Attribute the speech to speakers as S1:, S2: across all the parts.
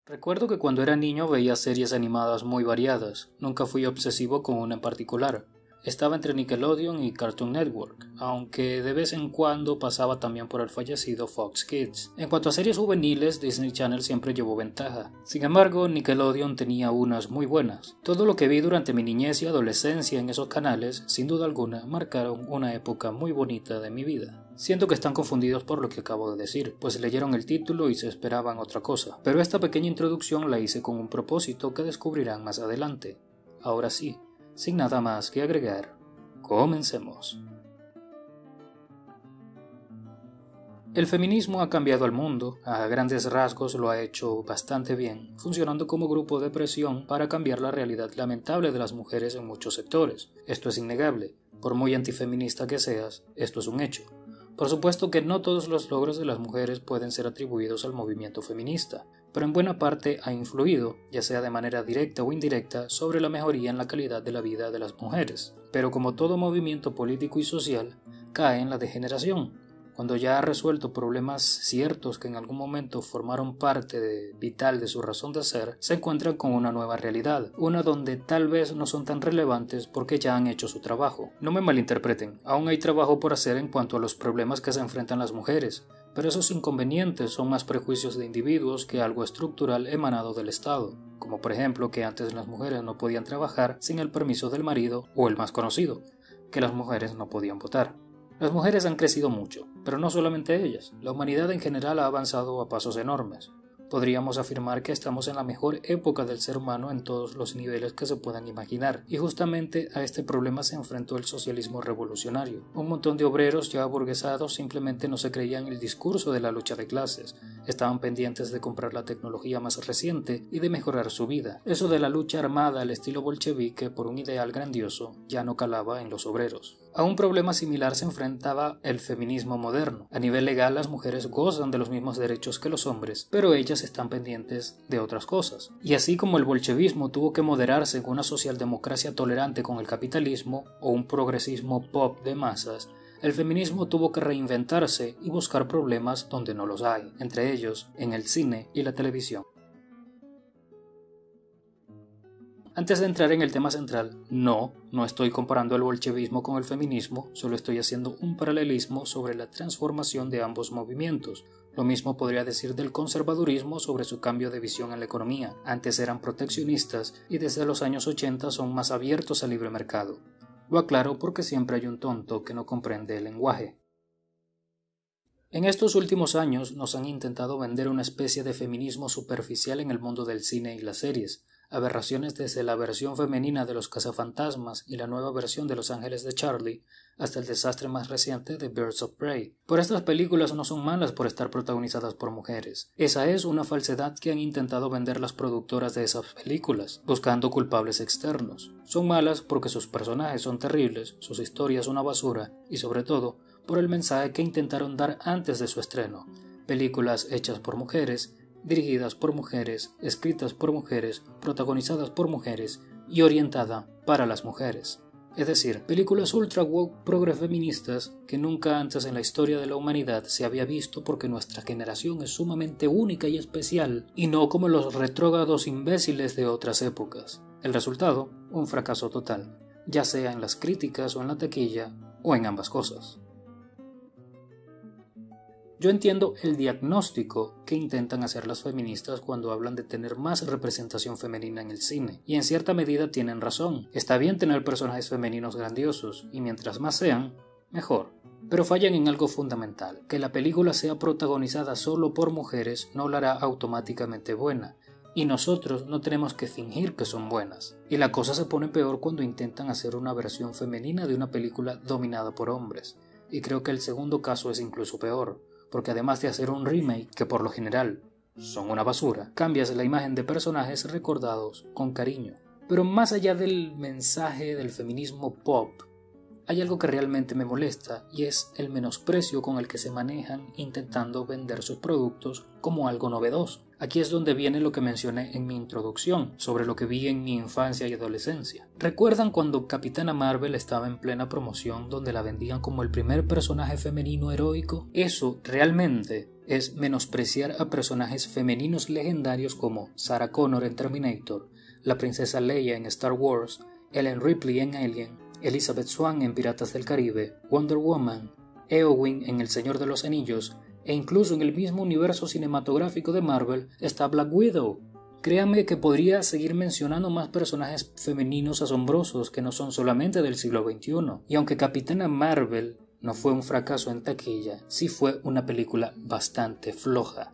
S1: Recuerdo que cuando era niño veía series animadas muy variadas, nunca fui obsesivo con una en particular. Estaba entre Nickelodeon y Cartoon Network, aunque de vez en cuando pasaba también por el fallecido Fox Kids. En cuanto a series juveniles, Disney Channel siempre llevó ventaja. Sin embargo, Nickelodeon tenía unas muy buenas. Todo lo que vi durante mi niñez y adolescencia en esos canales, sin duda alguna, marcaron una época muy bonita de mi vida. Siento que están confundidos por lo que acabo de decir, pues leyeron el título y se esperaban otra cosa. Pero esta pequeña introducción la hice con un propósito que descubrirán más adelante. Ahora sí, sin nada más que agregar, comencemos. El feminismo ha cambiado al mundo, a grandes rasgos lo ha hecho bastante bien, funcionando como grupo de presión para cambiar la realidad lamentable de las mujeres en muchos sectores. Esto es innegable, por muy antifeminista que seas, esto es un hecho. Por supuesto que no todos los logros de las mujeres pueden ser atribuidos al movimiento feminista, pero en buena parte ha influido, ya sea de manera directa o indirecta, sobre la mejoría en la calidad de la vida de las mujeres. Pero como todo movimiento político y social, cae en la degeneración. Cuando ya ha resuelto problemas ciertos que en algún momento formaron parte vital de su razón de ser, se encuentran con una nueva realidad, una donde tal vez no son tan relevantes porque ya han hecho su trabajo. No me malinterpreten, aún hay trabajo por hacer en cuanto a los problemas que se enfrentan las mujeres, pero esos inconvenientes son más prejuicios de individuos que algo estructural emanado del Estado, como por ejemplo que antes las mujeres no podían trabajar sin el permiso del marido, o el más conocido, que las mujeres no podían votar. Las mujeres han crecido mucho, pero no solamente ellas. La humanidad en general ha avanzado a pasos enormes. Podríamos afirmar que estamos en la mejor época del ser humano en todos los niveles que se puedan imaginar, y justamente a este problema se enfrentó el socialismo revolucionario. Un montón de obreros ya aburguesados simplemente no se creían el discurso de la lucha de clases, estaban pendientes de comprar la tecnología más reciente y de mejorar su vida. Eso de la lucha armada al estilo bolchevique por un ideal grandioso ya no calaba en los obreros. A un problema similar se enfrentaba el feminismo moderno. A nivel legal las mujeres gozan de los mismos derechos que los hombres, pero ellas están pendientes de otras cosas. Y así como el bolchevismo tuvo que moderarse en una socialdemocracia tolerante con el capitalismo o un progresismo pop de masas, el feminismo tuvo que reinventarse y buscar problemas donde no los hay, entre ellos en el cine y la televisión. Antes de entrar en el tema central, no estoy comparando el bolchevismo con el feminismo, solo estoy haciendo un paralelismo sobre la transformación de ambos movimientos. Lo mismo podría decir del conservadurismo sobre su cambio de visión en la economía. Antes eran proteccionistas y desde los años 80 son más abiertos al libre mercado. Lo aclaro porque siempre hay un tonto que no comprende el lenguaje. En estos últimos años nos han intentado vender una especie de feminismo superficial en el mundo del cine y las series. Aberraciones desde la versión femenina de Los Cazafantasmas y la nueva versión de Los Ángeles de Charlie hasta el desastre más reciente de Birds of Prey. Pero estas películas no son malas por estar protagonizadas por mujeres. Esa es una falsedad que han intentado vender las productoras de esas películas, buscando culpables externos. Son malas porque sus personajes son terribles, sus historias una basura y sobre todo por el mensaje que intentaron dar antes de su estreno. Películas hechas por mujeres, dirigidas por mujeres, escritas por mujeres, protagonizadas por mujeres y orientada para las mujeres. Es decir, películas ultra woke progre-feministas que nunca antes en la historia de la humanidad se había visto porque nuestra generación es sumamente única y especial, y no como los retrógrados imbéciles de otras épocas. El resultado, un fracaso total, ya sea en las críticas o en la taquilla, o en ambas cosas. Yo entiendo el diagnóstico que intentan hacer las feministas cuando hablan de tener más representación femenina en el cine, y en cierta medida tienen razón. Está bien tener personajes femeninos grandiosos, y mientras más sean, mejor. Pero fallan en algo fundamental: que la película sea protagonizada solo por mujeres no la hará automáticamente buena, y nosotros no tenemos que fingir que son buenas. Y la cosa se pone peor cuando intentan hacer una versión femenina de una película dominada por hombres, y creo que el segundo caso es incluso peor, porque además de hacer un remake que por lo general son una basura, cambias la imagen de personajes recordados con cariño. Pero más allá del mensaje del feminismo pop, hay algo que realmente me molesta, y es el menosprecio con el que se manejan intentando vender sus productos como algo novedoso. Aquí es donde viene lo que mencioné en mi introducción, sobre lo que vi en mi infancia y adolescencia. ¿Recuerdan cuando Capitana Marvel estaba en plena promoción donde la vendían como el primer personaje femenino heroico? Eso realmente es menospreciar a personajes femeninos legendarios como Sarah Connor en Terminator, la princesa Leia en Star Wars, Ellen Ripley en Alien, Elizabeth Swann en Piratas del Caribe, Wonder Woman, Eowyn en El Señor de los Anillos, e incluso en el mismo universo cinematográfico de Marvel está Black Widow. Créanme que podría seguir mencionando más personajes femeninos asombrosos que no son solamente del siglo XXI. Y aunque Capitana Marvel no fue un fracaso en taquilla, sí fue una película bastante floja.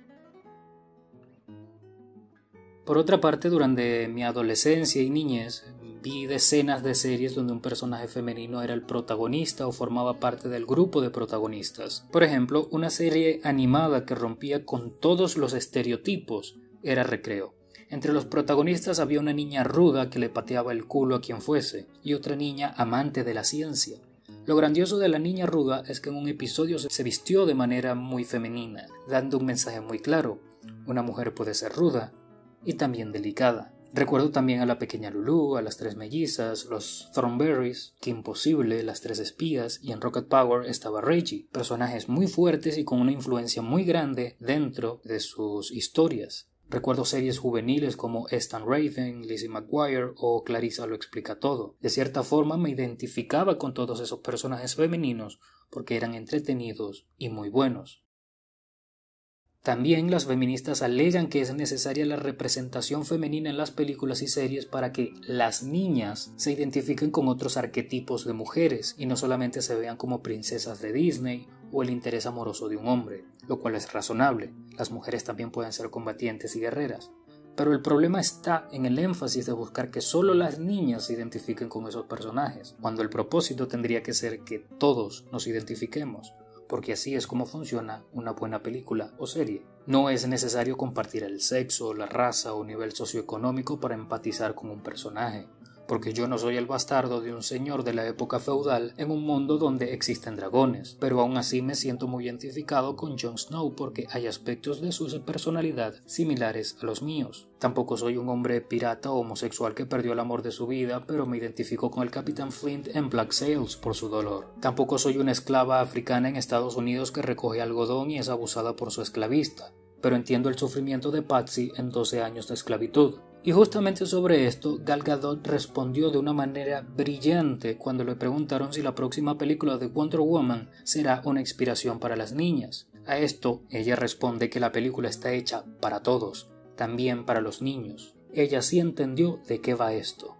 S1: Por otra parte, durante mi adolescencia y niñez, vi decenas de series donde un personaje femenino era el protagonista o formaba parte del grupo de protagonistas. Por ejemplo, una serie animada que rompía con todos los estereotipos era Recreo. Entre los protagonistas había una niña ruda que le pateaba el culo a quien fuese, y otra niña amante de la ciencia. Lo grandioso de la niña ruda es que en un episodio se vistió de manera muy femenina, dando un mensaje muy claro: una mujer puede ser ruda y también delicada. Recuerdo también a la pequeña Lulu, a las tres mellizas, los Thornberrys, Kim Possible, las tres espías, y en Rocket Power estaba Reggie, personajes muy fuertes y con una influencia muy grande dentro de sus historias. Recuerdo series juveniles como Stan Raven, Lizzie McGuire o Clarissa lo explica todo. De cierta forma me identificaba con todos esos personajes femeninos porque eran entretenidos y muy buenos. También las feministas alegan que es necesaria la representación femenina en las películas y series para que las niñas se identifiquen con otros arquetipos de mujeres y no solamente se vean como princesas de Disney o el interés amoroso de un hombre, lo cual es razonable. Las mujeres también pueden ser combatientes y guerreras. Pero el problema está en el énfasis de buscar que solo las niñas se identifiquen con esos personajes, cuando el propósito tendría que ser que todos nos identifiquemos, porque así es como funciona una buena película o serie. No es necesario compartir el sexo, la raza o nivel socioeconómico para empatizar con un personaje, porque yo no soy el bastardo de un señor de la época feudal en un mundo donde existen dragones, pero aún así me siento muy identificado con Jon Snow porque hay aspectos de su personalidad similares a los míos. Tampoco soy un hombre pirata o homosexual que perdió el amor de su vida, pero me identifico con el Capitán Flint en Black Sails por su dolor. Tampoco soy una esclava africana en Estados Unidos que recoge algodón y es abusada por su esclavista, pero entiendo el sufrimiento de Patsy en 12 años de esclavitud. Y justamente sobre esto, Gal Gadot respondió de una manera brillante cuando le preguntaron si la próxima película de Wonder Woman será una inspiración para las niñas. A esto, ella responde que la película está hecha para todos, también para los niños. Ella sí entendió de qué va esto.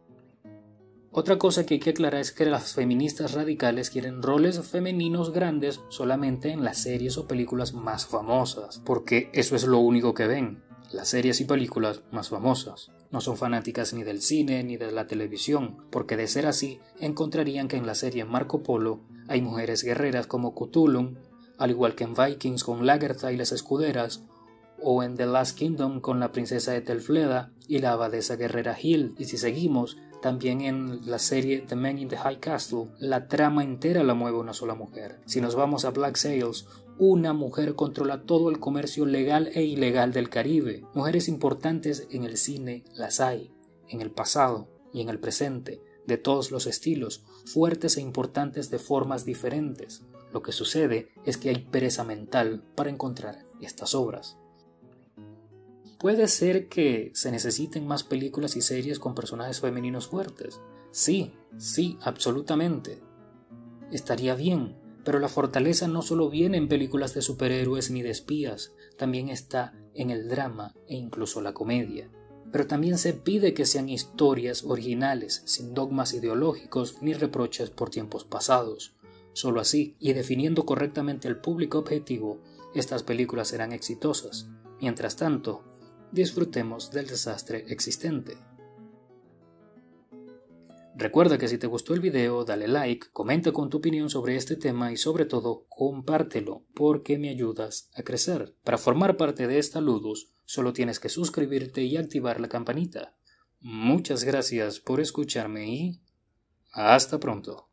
S1: Otra cosa que hay que aclarar es que las feministas radicales quieren roles femeninos grandes solamente en las series o películas más famosas, porque eso es lo único que ven. Las series y películas más famosas. No son fanáticas ni del cine ni de la televisión, porque de ser así, encontrarían que en la serie Marco Polo hay mujeres guerreras como Cthulhu, al igual que en Vikings con Lagertha y las escuderas, o en The Last Kingdom con la princesa Ethelfleda y la abadesa guerrera Hild. Y si seguimos, también en la serie The Man in the High Castle, la trama entera la mueve una sola mujer. Si nos vamos a Black Sails, una mujer controla todo el comercio legal e ilegal del Caribe. Mujeres importantes en el cine las hay, en el pasado y en el presente, de todos los estilos, fuertes e importantes de formas diferentes. Lo que sucede es que hay pereza mental para encontrar estas obras. ¿Puede ser que se necesiten más películas y series con personajes femeninos fuertes? Sí, absolutamente. Estaría bien. Pero la fortaleza no solo viene en películas de superhéroes ni de espías, también está en el drama e incluso la comedia. Pero también se pide que sean historias originales, sin dogmas ideológicos ni reproches por tiempos pasados. Solo así, y definiendo correctamente el público objetivo, estas películas serán exitosas. Mientras tanto, disfrutemos del desastre existente. Recuerda que si te gustó el video, dale like, comenta con tu opinión sobre este tema y sobre todo, compártelo, porque me ayudas a crecer. Para formar parte de esta Ludus, solo tienes que suscribirte y activar la campanita. Muchas gracias por escucharme y hasta pronto.